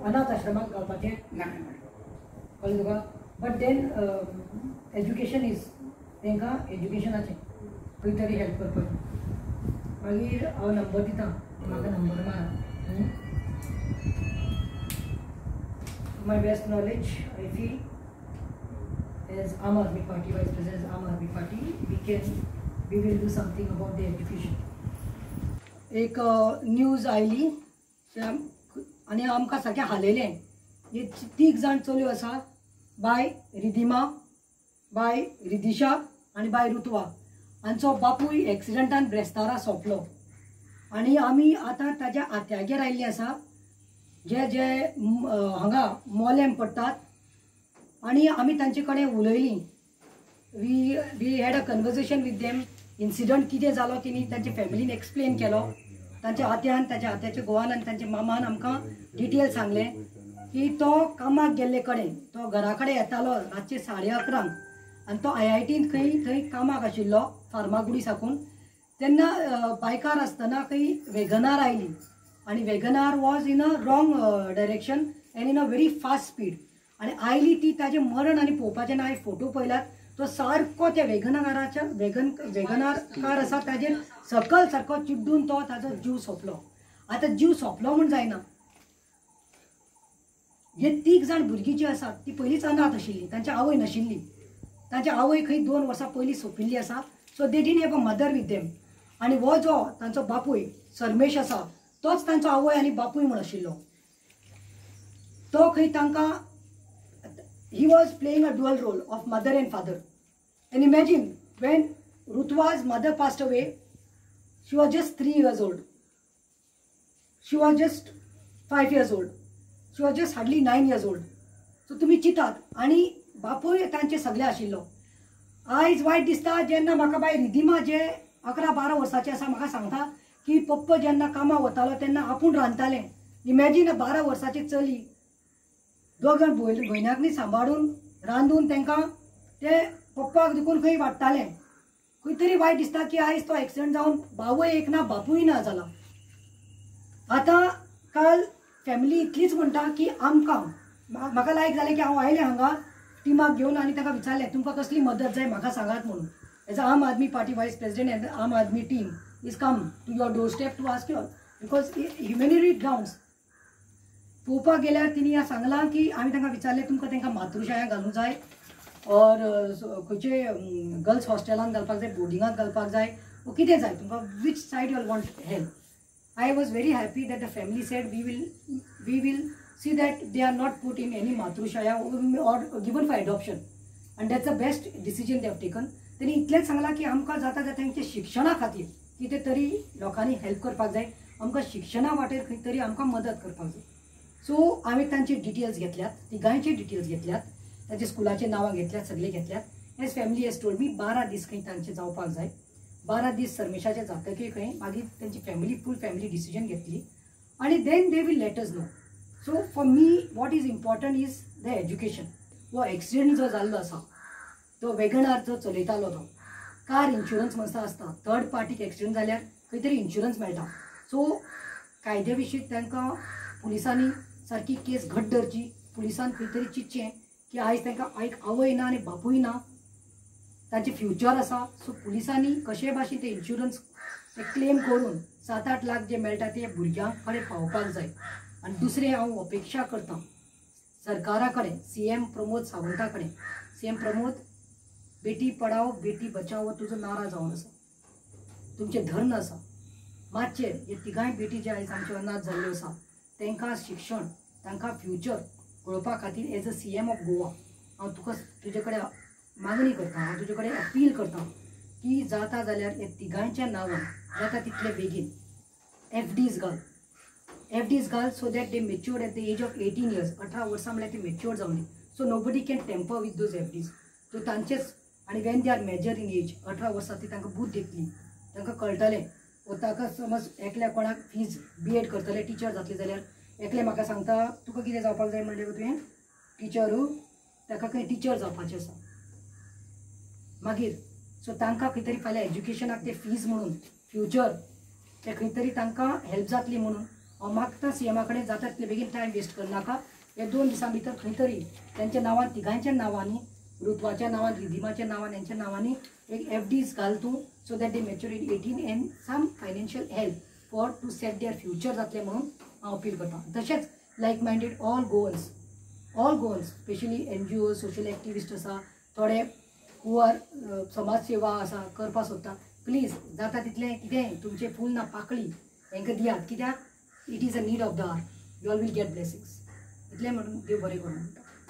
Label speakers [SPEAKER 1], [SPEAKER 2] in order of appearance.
[SPEAKER 1] अनाथ आश्रमात घालपाचें ना कळ्ळें तुका. बट देन एज्युकेशन इज तांकां एज्युकेशनाचें खंय तरी हेल्प करपाचें. मागीर हांव नंबर दिता, म्हाका नंबर मार. My best knowledge I feel as Aam Aadmi Party Vice President Aam Aadmi Party we will do something about the education. एक न्यूज आयली आनी आमकां सारकें हालयलें. हे 3 जाण चलयो आसा, बाय रिधिमा, बाय रिदिशा आनी बाय ऋतुवा. हांचो बापूय एक्सिडेंटान ब्रेस्तारा सोंपलो आनी आमी आतां ताज्या आत्यागेर आयिल्लीं आसा जे जे हांगा मोलेम पडटात. आणि आमी तांचे कडेन उलयलीं. We had a conversation with them. Incident कितें जालो तिणी तांचे फॅमिलीन एक्सप्लेन केलो. तांच्या आत्यान, ताच्या आत्याच्या घोवान आनी तांच्या मामान आमकां डिटेल सांगलें की तो कामाक गेल्ले कडेन तो घरा कडेन येतालो रातचे 11:30 आनी तो IITन थंय कामाक आशिल्लो फार्मागुडी साकून. तेन्ना बायकार आसतना खंय वेगनार आयली आनी WagonR was in a wrong direction and in a very fast speed. आणि आयली ती ताजें मरण आनी पळोवपाचें ना. हांवें फोटो पळयल्यात. तो सारको त्या वेगनाराच्या वेगनार कार आसा ताजेर सकल सारको चिड्डून तो ताजो जीव सोंपलो. आतां जीव सोंपलो म्हूण जायना. हे 3 जाण भुरगीं जीं आसात ती पयलींच अनाथ आशिल्लीं, तांची आवय नाशिल्ली. तांची आवय खंय 2 वर्सां पयलीं सोंपिल्ली आसा. So they didn't have a mother with them. आनी हो जो तांचो बापूय सर्मेश आसा तोच तांचो आवय आनी बापूय म्हूण आशिल्लो. तो खंय तांकां he was playing a dual role of mother and father. And imagine when Rutwa's mother passed away, she was just 3 years old. She was just 5 years old. She was just hardly 9 years old. So तुम्ही चितात. आणि बापूय तांचे सगळे आशिल्लो. आयज वायट दिसता जेन्ना म्हाका बाय रिधिमा जे 11-12 वर्साचे आसा म्हाका सांगता की पप्पा जेन्ना कामाक वतालो तेन्ना आपूण रांदतालें. इमॅजीन 12 वर्साची चली 2 जाण भयणांकनी सांबाळून रांदून तांकां ते पप्पाक देखून खंय वाडटालें. खंय तरी वायट दिसता की आयज तो एक्सिडेंट जावन भावय एक ना बापूय ना जाला. आतां काल फॅमिली इतलीच म्हणटा की आमकां म्हाका लायक जालें की हांव आयलें हांगा टिमाक घेवन आनी ताका विचारलें तुमकां कसली मदत जाय म्हाका सांगात म्हणून. As a Aam Aadmi party vice president as Aam Aadmi team is come to your doorstep to ask your because humanitarian grounds पळोवपाक गेल्यार तिणी सांगलां की आमी तांकां विचारलें तुमकां तांकां मातृशाळेंत घालूंक जाय और खंयचे गर्ल्स हॉस्टेलांत घालपाक जाय, बोर्डिंगांत घालपाक जाय, वो कितें जाय तुमकां, which side you want help. I was very happy that the family said we will see that they are not put in any मातृशाळा or given for adoption and that's the best decision they have taken. तेणी इतलेंच सांगलां की आमकां जाता जाता तांच्या शिक्षणा खातीर कितें तरी लोकांनी हेल्प करपाक जाय. आमकां शिक्षणा वाटेर खंय तरी आमकां मदत करपाक जाय. सो हांवें तांचे डिटेल्स घेतल्यात, तिगांयचे डिटेल्स घेतल्यात, तांच्या स्कुलाचे नांवां घेतल्यात, सगळे घेतल्यात. As family as told me 12 दीस खंय तांचे जावपाक जाय. 12 दीस सर्मेशाचे जातकीर खंय मागीर तांची फॅमिली फूल फॅमिली डिसिजन घेतली आनी then they will let us know. So for me what is important is the education. वो एक्सिडेंट जो जाल्लो आसा तो वेगनार जो चलयतालो तो कार इन्शुरन्स मस्त आसता. थर्ड पार्टीक एक्सिडेंट जाल्यार खंय तरी इन्शुरन्स मेळटा. सो कायद्या विशीं तांकां पुलिसांनी सारकी केस घट धरची. पुलिसान खंय तरी चिंतचें की आयज तांकां एक आवय ना आनी बापूय ना, तांचें फ्युचर आसा. सो पुलिसांनी कशे भाशेन ते इन्शुरन्स ते क्लेम करून 7-8 लाख जे मेळटा ते भुरग्यां कडेन पावपाक जाय. आनी दुसरें हांव अपेक्षा करतां सरकारा कडेन, CM प्रमोद सावंता कडेन. CM प्रमोद, बेटी पढाओ बेटी बचाओ तुजो नारा जावन आसा, तुमचें धर्म आसा. मातशें हे तिगांय बेटी जे आयज आमच्यो अनाथ जाल्ल्यो आसा तांकां शिक्षण, तांकां फ्युचर कळोवपा खातीर as a CM of Goa हांव तुका तुजे कडेन मागणी करता, हांव तुजे कडेन अपील करता की जाता जाल्यार हे तिगांयच्या नांवान जाता तितले बेगीन FDs घाल. FDs घाल so that they matured at the age of 18 years. 18 वर्सां म्हळ्यार ती मेच्युअर्ड जावनी. So nobody can tamper with those FDs. So तांचेच आनी when they are major in as 18 वर्सां ती तांकां बूद येतली, तांकां कळटलें. वो ताका समज एकल्या कोणाक फीज BEd करतले, टीचर जातले जाल्यार एकले म्हाका सांगता तुका कितें जावपाक जाय म्हणलें तुवें टिचरू, ताका खंय टिचर जावपाचें आसा. मागीर सो तांकां खंय तरी फाल्यां एज्युकेशनाक ते फीज म्हणून फ्युचर ते खंय तरी तांकां हेल्प जातली म्हणून हांव मागता CMा कडेन जाता तितले बेगीन टायम वेस्ट करनाका. हे 2 दिसां भितर खंय तरी त्यांच्या नांवान तिगांच्या नांवांनी ऋतुवाच्या नांवान रिधिमाच्या नांवान यांच्या नांवांनी एक FDs घाल तूं so that they mature in 18 and some financial help for to set their future जातलें म्हणून हांव अपील करता. तशेंच like minded all Goans specially NGO social activist आसा थोडे पुअर समाज सेवा आसा करपा सोदता प्लीज जाता तितलें कितें तुमचें फूल ना पाकळी हांकां दियात कित्याक it is a need of the hour. You all will get blessings इतलें म्हणून देव बरें करूं म्हणटा.